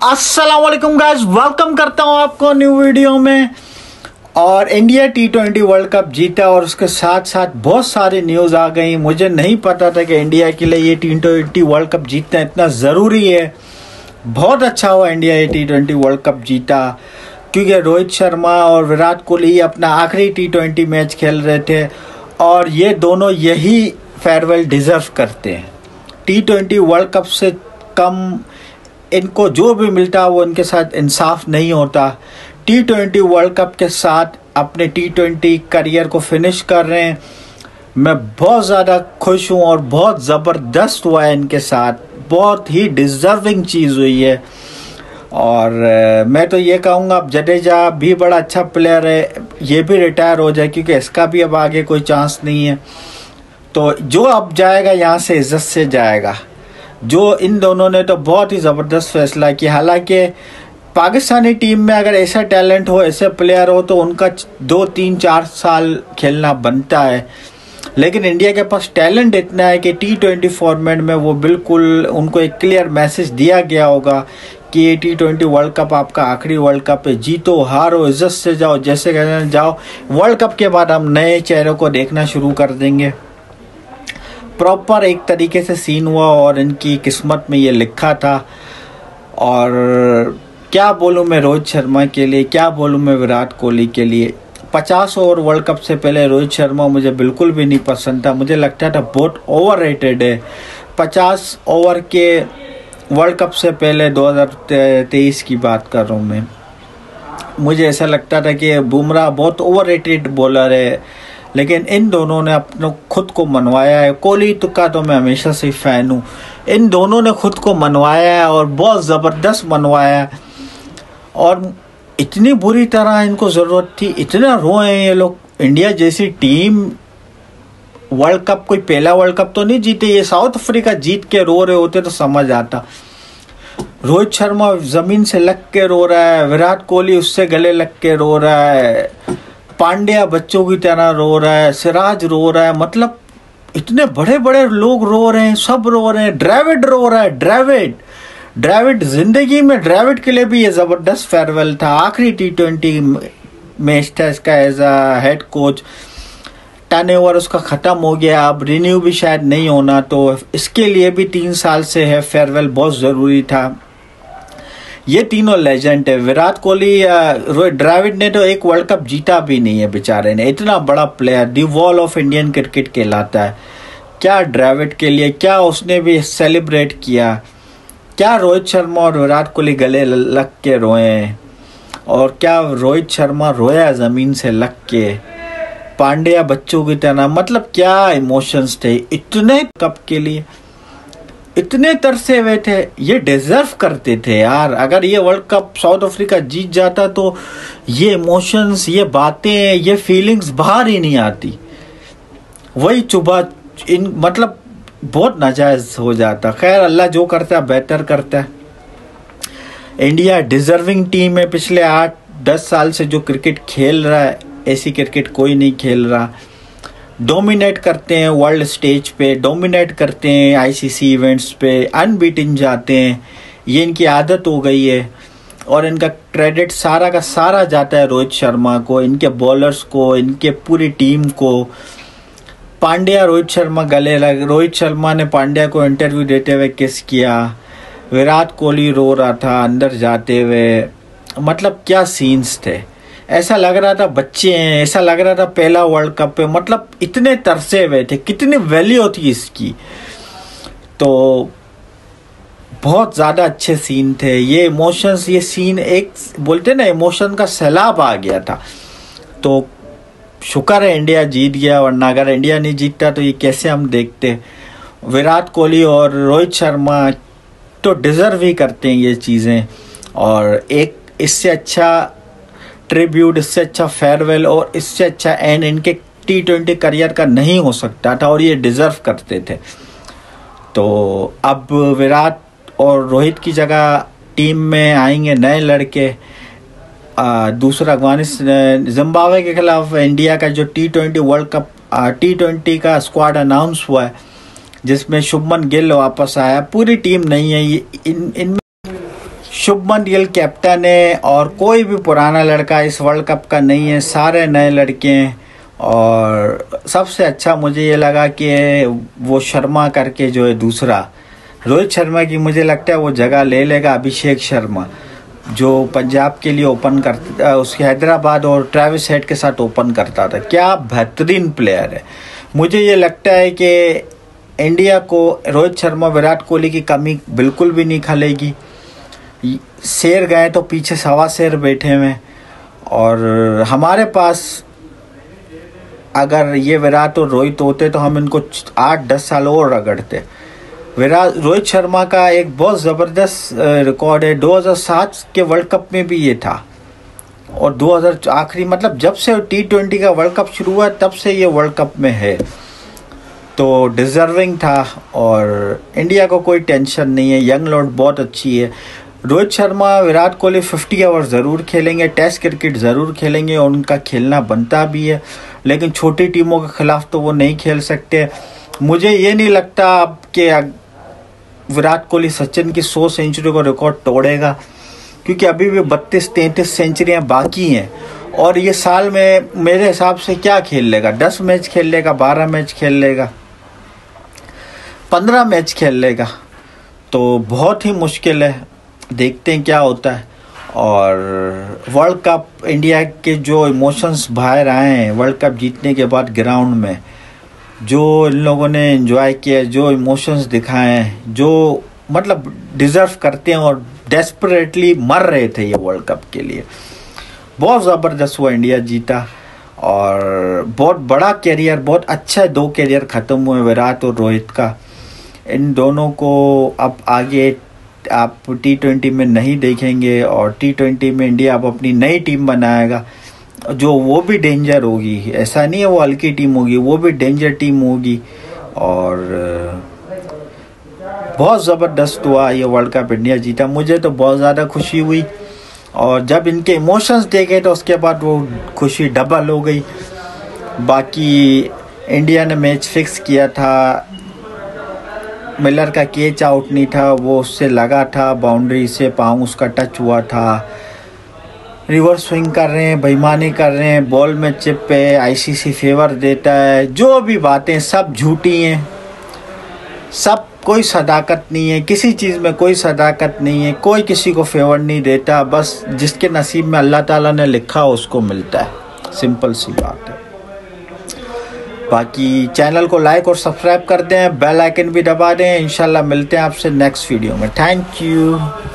अस्सलाम वालेकुम guys, welcome करता हूं आपको न्यू वीडियो में। और इंडिया T20 वर्ल्ड कप जीता और उसके साथ साथ बहुत सारी न्यूज़ आ गई। मुझे नहीं पता था कि इंडिया के लिए ये T20 वर्ल्ड कप जीतना इतना ज़रूरी है। बहुत अच्छा हुआ इंडिया ये T20 वर्ल्ड कप जीता, क्योंकि रोहित शर्मा और विराट कोहली अपना आखिरी T20 मैच खेल रहे थे और ये दोनों यही फेयरवेल डिज़र्व करते हैं। T20 वर्ल्ड कप से कम इनको जो भी मिलता है वो इनके साथ इंसाफ नहीं होता। T20 वर्ल्ड कप के साथ अपने T20 करियर को फिनिश कर रहे हैं। मैं बहुत ज़्यादा खुश हूँ और बहुत ज़बरदस्त हुआ है इनके साथ, बहुत ही डिज़र्विंग चीज़ हुई है। और मैं तो ये कहूँगा, अब जडेजा भी बड़ा अच्छा प्लेयर है, ये भी रिटायर हो जाए क्योंकि इसका भी अब आगे कोई चांस नहीं है। तो जो अब जाएगा यहाँ से इज्जत से जाएगा। जो इन दोनों ने तो बहुत ही ज़बरदस्त फैसला किया। हालांकि पाकिस्तानी टीम में अगर ऐसा टैलेंट हो, ऐसे प्लेयर हो, तो उनका 2-3-4 साल खेलना बनता है। लेकिन इंडिया के पास टैलेंट इतना है कि T20 फॉर्मेट में वो बिल्कुल उनको एक क्लियर मैसेज दिया गया होगा कि ये T20 वर्ल्ड कप आपका आखिरी वर्ल्ड कप है, जीतो हारो इज्जत से जाओ, जैसे कहना जाओ। वर्ल्ड कप के बाद हम नए चेहरों को देखना शुरू कर देंगे। प्रॉपर एक तरीके से सीन हुआ और इनकी किस्मत में ये लिखा था। और क्या बोलूँ मैं रोहित शर्मा के लिए, क्या बोलूँ मैं विराट कोहली के लिए। 50 ओवर वर्ल्ड कप से पहले रोहित शर्मा मुझे बिल्कुल भी नहीं पसंद था, मुझे लगता था बहुत ओवररेटेड है। 50 ओवर के वर्ल्ड कप से पहले 2023 की बात कर रहा हूँ मैं, मुझे ऐसा लगता था कि बुमराह बहुत ओवररेटेड बॉलर है। लेकिन इन दोनों ने अपने खुद को मनवाया है। कोहली का तो मैं हमेशा से फ़ैन हूँ, इन दोनों ने खुद को मनवाया है और बहुत ज़बरदस्त मनवाया है। और इतनी बुरी तरह इनको ज़रूरत थी, इतना रोए हैं ये लोग। इंडिया जैसी टीम वर्ल्ड कप, कोई पहला वर्ल्ड कप तो नहीं जीते, ये साउथ अफ्रीका जीत के रो रहे होते तो समझ आता। रोहित शर्मा ज़मीन से लग के रो रहा है, विराट कोहली उससे गले लग के रो रहा है, पांड्या बच्चों की तरह रो रहा है, सिराज रो रहा है। मतलब इतने बड़े बड़े लोग रो रहे हैं, सब रो रहे हैं। ड्रेविड रो रहा है, ड्रेविड जिंदगी में ड्रेविड के लिए भी ये ज़बरदस्त फेयरवेल था। आखिरी T20 मैच था इसका as a head coach. Turnover उसका ख़त्म हो गया, अब रिन्यू भी शायद नहीं होना, तो इसके लिए भी 3 साल से है फेयरवेल, बहुत ज़रूरी था। ये तीनों लेजेंड है। विराट कोहली, ड्रेविड ने तो एक वर्ल्ड कप जीता भी नहीं है बेचारे ने। इतना बड़ा player, the wall of Indian cricket कहलाता है। क्या ड्रेविड के लिए, क्या उसने भी सेलिब्रेट किया, क्या रोहित शर्मा और विराट कोहली गले लग के रोए, और क्या रोहित शर्मा रोया ज़मीन से लग के, पांड्या बच्चों की तरह। मतलब क्या इमोशंस थे इतने कप के लिए, इतने तरसे हुए थे। ये डिजर्व करते थे यार। अगर ये वर्ल्ड कप साउथ अफ्रीका जीत जाता तो ये इमोशंस, ये बातें, ये फीलिंग्स बाहर ही नहीं आती। वही चुभा इन, मतलब बहुत नाजायज हो जाता। खैर, अल्लाह जो करता है बेहतर करता है। इंडिया डिजर्विंग टीम है। पिछले 8-10 साल से जो क्रिकेट खेल रहा है, ऐसी क्रिकेट कोई नहीं खेल रहा। डोमिनेट करते हैं वर्ल्ड स्टेज पे, डोमिनेट करते हैं ICC इवेंट्स पे, अनबीटन जाते हैं। ये इनकी आदत हो गई है और इनका क्रेडिट सारा का सारा जाता है रोहित शर्मा को, इनके बॉलर्स को, इनके पूरी टीम को। पांड्या रोहित शर्मा गले लग, रोहित शर्मा ने पांड्या को इंटरव्यू देते हुए किस किया, विराट कोहली रो रहा था अंदर जाते हुए। मतलब क्या सीन्स थे, ऐसा लग रहा था बच्चे हैं, ऐसा लग रहा था पहला वर्ल्ड कप है। मतलब इतने तरसे हुए थे, कितनी वैल्यू थी इसकी। तो बहुत ज़्यादा अच्छे सीन थे ये इमोशंस। ये सीन एक बोलते ना, इमोशन का सैलाब आ गया था। तो शुक्र है इंडिया जीत गया, वरना अगर इंडिया नहीं जीतता तो ये कैसे हम देखते। विराट कोहली और रोहित शर्मा तो डिज़र्व ही करते हैं ये चीज़ें। और एक इससे अच्छा ट्रिब्यूट, इससे अच्छा फेयरवेल और इससे अच्छा एंड इनके T20 करियर का नहीं हो सकता था, और ये डिज़र्व करते थे। तो अब विराट और रोहित की जगह टीम में आएंगे नए लड़के। दूसरा अफगानिस्तान, जिम्बाब्वे के खिलाफ इंडिया का जो T20 वर्ल्ड कप T20 का स्क्वाड अनाउंस हुआ है, जिसमें शुभमन गिल वापस आया। पूरी टीम नहीं है, इनमें शुभमन गिल कैप्टन है और कोई भी पुराना लड़का इस वर्ल्ड कप का नहीं है, सारे नए लड़के हैं। और सबसे अच्छा मुझे ये लगा कि वो शर्मा करके जो है दूसरा रोहित शर्मा की, मुझे लगता है वो जगह ले लेगा अभिषेक शर्मा, जो पंजाब के लिए ओपन करता, उसके हैदराबाद और ट्रेविस हेड के साथ ओपन करता था। क्या बेहतरीन प्लेयर है। मुझे ये लगता है कि इंडिया को रोहित शर्मा विराट कोहली की कमी बिल्कुल भी नहीं खलेगी। शेर गए तो पीछे सवा शेर बैठे हुए, और हमारे पास अगर ये विराट और रोहित होते तो हम इनको 8-10 साल और रगड़ते। रोहित शर्मा का एक बहुत ज़बरदस्त रिकॉर्ड है, 2007 के वर्ल्ड कप में भी ये था, और 2000 आखिरी मतलब जब से T20 का वर्ल्ड कप शुरू हुआ तब से ये वर्ल्ड कप में है, तो डिज़र्विंग था। और इंडिया को कोई टेंशन नहीं है, यंग लॉर्ड बहुत अच्छी है। रोहित शर्मा विराट कोहली 50 ओवर ज़रूर खेलेंगे, टेस्ट क्रिकेट ज़रूर खेलेंगे और उनका खेलना बनता भी है, लेकिन छोटी टीमों के खिलाफ तो वो नहीं खेल सकते। मुझे ये नहीं लगता अब कि विराट कोहली सचिन की 100 सेंचुरी को रिकॉर्ड तोड़ेगा, क्योंकि अभी भी 32-33 सेंचुरियाँ बाकी हैं, और ये साल में मेरे हिसाब से क्या खेल लेगा, 10 मैच खेल लेगा, 12 मैच खेल लेगा, 15 मैच खेल लेगा, तो बहुत ही मुश्किल है। देखते हैं क्या होता है। और वर्ल्ड कप इंडिया के जो इमोशंस बाहर आए हैं वर्ल्ड कप जीतने के बाद ग्राउंड में, जो इन लोगों ने एंजॉय किया, जो इमोशंस दिखाए हैं, जो मतलब डिज़र्व करते हैं और डेस्परेटली मर रहे थे ये वर्ल्ड कप के लिए, बहुत ज़बरदस्त हुआ, इंडिया जीता। और बहुत बड़ा कैरियर, बहुत अच्छा 2 कैरियर ख़त्म हुए विराट और रोहित का। इन दोनों को अब आगे आप T20 में नहीं देखेंगे, और T20 में इंडिया अब अपनी नई टीम बनाएगा, जो वो भी डेंजर होगी। ऐसा नहीं है वो हल्की टीम होगी, वो भी डेंजर टीम होगी। और बहुत ज़बरदस्त हुआ ये वर्ल्ड कप, इंडिया जीता, मुझे तो बहुत ज़्यादा खुशी हुई। और जब इनके इमोशंस देखे तो उसके बाद वो खुशी डबल हो गई। बाकी इंडिया ने मैच फिक्स किया था, मिलर का कैच आउट नहीं था, वो उससे लगा था बाउंड्री से, पाँव उसका टच हुआ था। रिवर्स स्विंग कर रहे हैं, बेईमानी कर रहे हैं, बॉल में चिप पे ICC फेवर देता है, जो भी बातें सब झूठी हैं, सब कोई सदाकत नहीं है, किसी चीज़ में कोई सदाकत नहीं है, कोई किसी को फेवर नहीं देता, बस जिसके नसीब में अल्लाह ताला ने लिखा हो उसको मिलता है, सिंपल सी बात है। बाकी चैनल को लाइक और सब्सक्राइब कर दें, बेल आइकन भी दबा दें। इंशाल्लाह मिलते हैं आपसे नेक्स्ट वीडियो में। Thank you.